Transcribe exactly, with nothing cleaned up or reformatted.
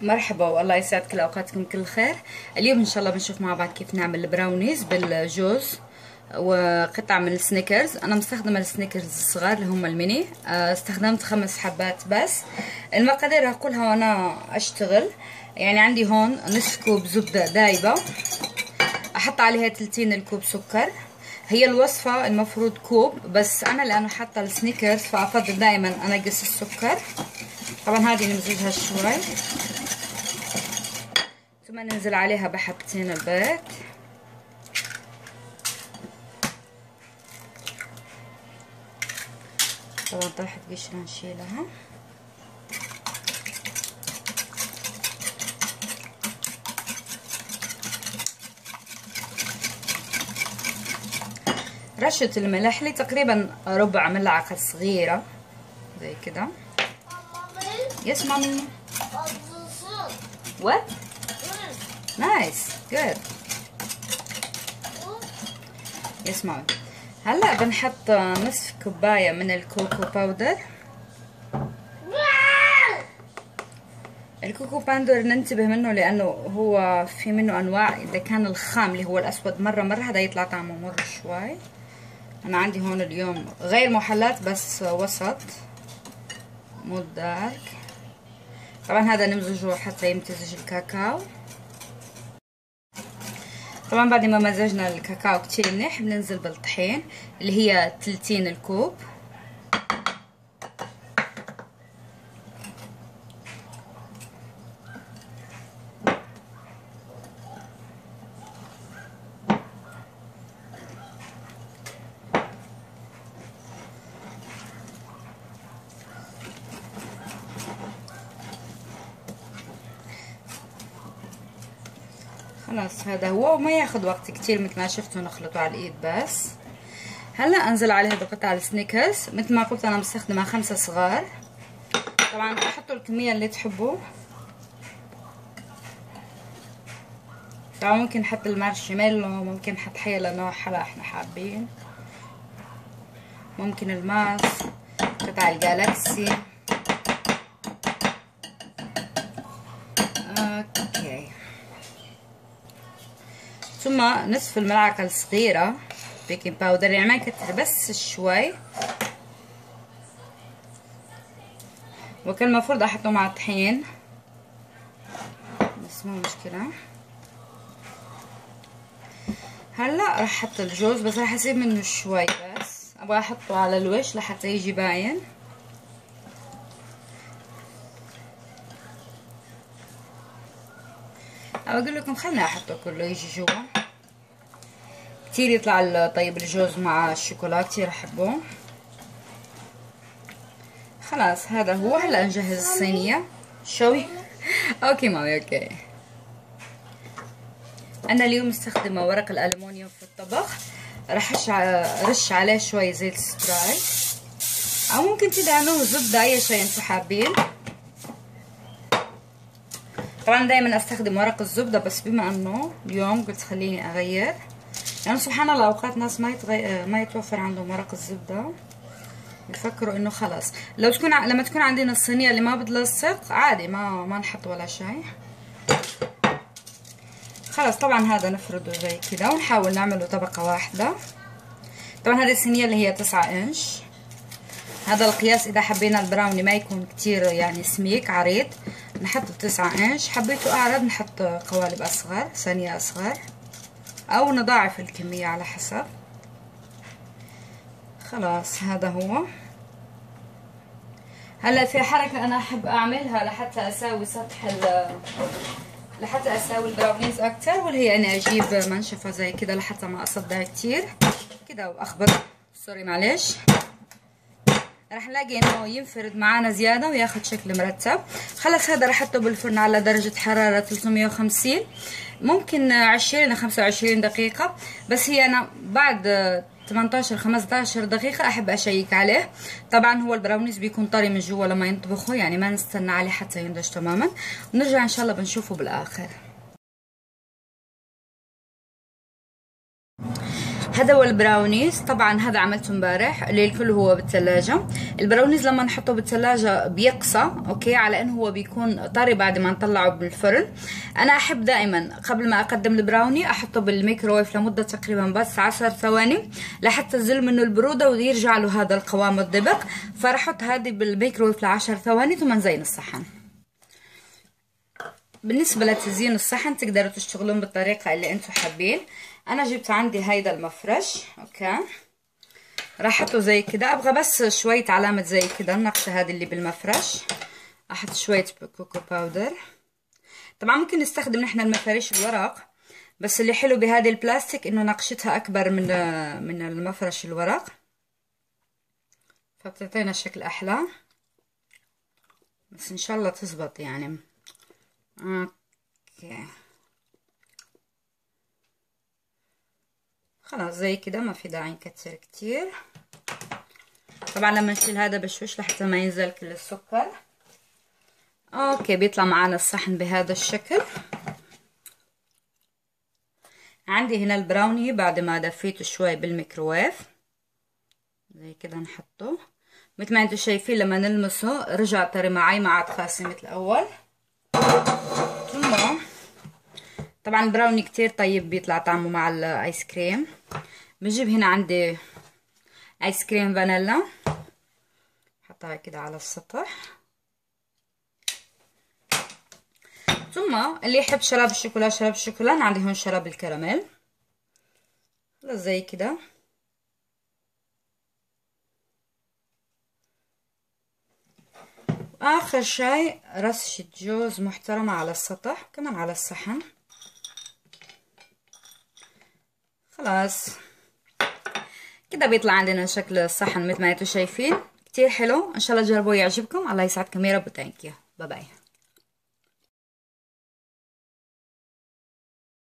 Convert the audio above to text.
مرحبا والله يسعد كل اوقاتكم كل خير. اليوم ان شاء الله بنشوف مع بعض كيف نعمل البراونيز بالجوز وقطع من السنيكرز. انا مستخدمه السنيكرز الصغار اللي هم الميني، استخدمت خمس حبات بس. المقادير هقولها وانا اشتغل. يعني عندي هون نصف كوب زبده دايبه، احط عليها تلتين الكوب سكر. هي الوصفه المفروض كوب، بس انا لانه حاطه السنيكرز فافضل دائما انقص السكر. طبعا هذه نمزجها شوي، ثم ننزل عليها بحبتين البيض. طبعا طرحت قشرة نشيلها. رشة الملح لي تقريبا ربع ملعقة صغيرة زي كده. يس مامي. What? Nice, good. يس مامي. هلا بنحط نصف كوباية من الكوكو باودر. الكوكو باودر ننتبه منه لأنه هو في منه أنواع. إذا كان الخام اللي هو الأسود مرة مرة هذا يطلع طعمه مر شوي. أنا عندي هون اليوم غير محلات بس وسط مو دارك. طبعا هذا نمزجه حتى يمتزج الكاكاو. طبعا بعد ما مزجنا الكاكاو كتير منيح بننزل بالطحين اللي هي تلتين الكوب. خلاص هذا هو، وما ياخد وقت كتير مثل ما شفتوا نخلطه على الايد بس. هلا انزل عليها بقطع السنيكرز. مثل ما قلت انا مستخدمه خمسة صغار. طبعا حطوا الكميه اللي تحبوا. طبعا ممكن نحط المارشميلو، ممكن نحط حيلا نوع حلا احنا حابين، ممكن الماس، قطع الجالكسي. اوكي، ثم نصف الملعقة الصغيرة بيكنج باودر، يعني ما يكتر بس شوي. وكان المفروض احطه مع الطحين بس مو مشكلة. هلا راح احط الجوز، بس راح اسيب منه شوي بس ابغى احطه على الوش لحتى يجي باين. ابى اقول لكم خلنا احطه كله يجي جوا. كتير يطلع طيب الجوز مع الشوكولا، كتير احبه. خلاص هذا هو. هلا نجهز الصينية. شوي اوكي مامي اوكي. انا اليوم مستخدمه ورق الالومنيوم في الطبخ. راح رش عليه شوي زيت سبراي، او ممكن تدهنوه زبده، اي شيء انتم حابين. طبعا دائما استخدم ورق الزبده، بس بما انه اليوم قلت خليني اغير، يعني سبحان الله اوقات ناس ما يتغي... ما يتوفر عندهم ورق الزبده، يفكروا انه خلاص. لو تكون ع... لما تكون عندنا الصينيه اللي ما بتلصق عادي، ما ما نحط ولا شيء. خلاص طبعا هذا نفرده زي كده ونحاول نعمله طبقه واحده. طبعا هذه الصينيه اللي هي تسعة انش. هذا القياس اذا حبينا البراوني ما يكون كتير يعني سميك عريض نحط بتسعة انش، حبيته اعرض نحط قوالب اصغر، صينيه اصغر، او نضاعف الكميه على حسب. خلاص هذا هو. هلا في حركه انا احب اعملها لحتى اساوي سطح ال لحتى اساوي البراونيز اكتر، واللي هي اني اجيب منشفه زي كده لحتى ما اصدع كتير كده واخبط. سوري معلش. راح نلاقي انه ينفرد معانا زياده وياخد شكل مرتب. خلص هذا راح احطه بالفرن على درجه حراره ثلاثمية وخمسين، ممكن عشرين ل خمسة وعشرين دقيقه. بس هي انا بعد ثمانية خمسة عشر دقيقه احب اشيك عليه. طبعا هو البراونيز بيكون طري من جوا لما ينطبخه، يعني ما نستنى عليه حتى ينضج تماما. ونرجع ان شاء الله بنشوفه بالاخر. هذا هو البراونيز. طبعا هذا عملته امبارح، الليل كله هو بالثلاجة. البراونيز لما نحطه بالثلاجة بيقصى اوكي، على انه هو بيكون طري بعد ما نطلعه بالفرن. انا احب دائما قبل ما اقدم البراوني احطه بالميكروويف لمدة تقريبا بس عشر ثواني لحتى تزل منه البرودة ويرجع له هذا القوام الدبق. فرح احط هذه بالميكروويف لعشر ثواني ثم نزين الصحن. بالنسبة لتزيين الصحن تقدروا تشتغلون بالطريقة اللي انتم حابين. انا جبت عندي هيدا المفرش اوكي، راح احطه زي كده. ابغى بس شوية علامة زي كده، النقشة هذه اللي بالمفرش. احط شوية كوكو باودر. طبعا ممكن نستخدم نحن المفاريش الورق، بس اللي حلو بهذه البلاستيك انه نقشتها اكبر من من المفرش الورق، فبتعطينا شكل احلى. بس ان شاء الله تزبط يعني. اوكي خلاص زي كده، ما في داعي نكتر كتير. طبعا لما نشيل هذا بشوش لحتى ما ينزل كل السكر. اوكي بيطلع معانا الصحن بهذا الشكل. عندي هنا البراوني بعد ما دفيته شوي بالميكروويف زي كده نحطه. مثل ما انتم شايفين لما نلمسه رجع طري معي، ما عاد قاسي مثل الاول. ثم طبعا البراوني كتير طيب بيطلع طعمه مع الايس كريم. بجيب هنا عندي ايس كريم فانيلا، حطها كده على السطح. ثم اللي يحب شراب الشوكولا شراب الشوكولا، انا عندي هون شراب الكراميل. خلص زي كده. واخر شي رشة جوز محترمة على السطح كمان على الصحن. خلاص كده بيطلع عندنا شكل الصحن مثل ما انتم شايفين، كتير حلو. ان شاء الله تجربوه يعجبكم. الله يسعدكم يا رب. ثانك يو، باي باي.